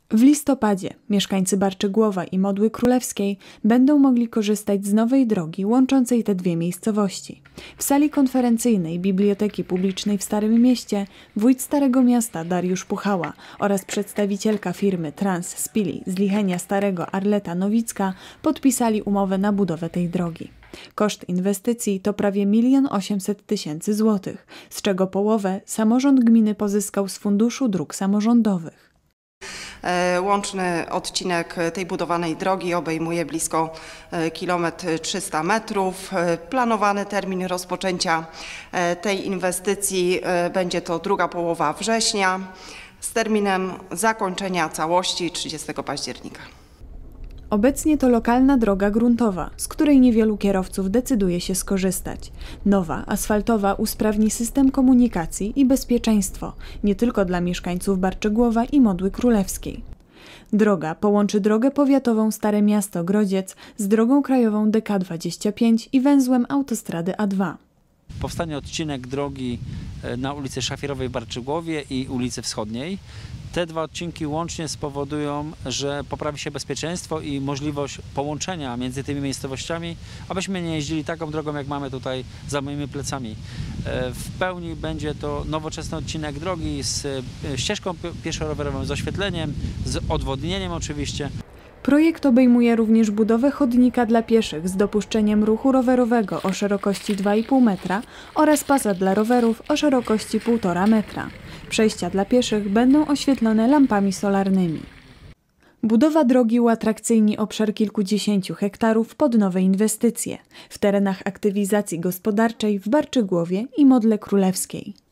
W listopadzie mieszkańcy Barczygłowa i Modły Królewskiej będą mogli korzystać z nowej drogi łączącej te dwie miejscowości. W sali konferencyjnej Biblioteki Publicznej w Starym Mieście wójt Starego Miasta Dariusz Puchała oraz przedstawicielka firmy Trans-Spili z Lichenia Starego Arleta Nowicka podpisali umowę na budowę tej drogi. Koszt inwestycji to prawie 1 800 000 złotych, z czego połowę samorząd gminy pozyskał z Funduszu Dróg Samorządowych. Łączny odcinek tej budowanej drogi obejmuje blisko 300 metrów. Planowany termin rozpoczęcia tej inwestycji będzie to druga połowa września z terminem zakończenia całości 30 października. Obecnie to lokalna droga gruntowa, z której niewielu kierowców decyduje się skorzystać. Nowa, asfaltowa usprawni system komunikacji i bezpieczeństwo, nie tylko dla mieszkańców Barczygłowa i Modły Królewskiej. Droga połączy drogę powiatową Stare Miasto-Grodziec z drogą krajową DK25 i węzłem autostrady A2. Powstanie odcinek drogi na ulicy Szafierowej w Barczygłowie i ulicy Wschodniej. Te dwa odcinki łącznie spowodują, że poprawi się bezpieczeństwo i możliwość połączenia między tymi miejscowościami, abyśmy nie jeździli taką drogą, jak mamy tutaj za moimi plecami. W pełni będzie to nowoczesny odcinek drogi z ścieżką pieszo-rowerową, z oświetleniem, z odwodnieniem oczywiście. Projekt obejmuje również budowę chodnika dla pieszych z dopuszczeniem ruchu rowerowego o szerokości 2,5 metra oraz pasa dla rowerów o szerokości 1,5 metra. Przejścia dla pieszych będą oświetlone lampami solarnymi. Budowa drogi uatrakcyjni obszar kilkudziesięciu hektarów pod nowe inwestycje w terenach aktywizacji gospodarczej w Barczygłowie i Modle Królewskiej.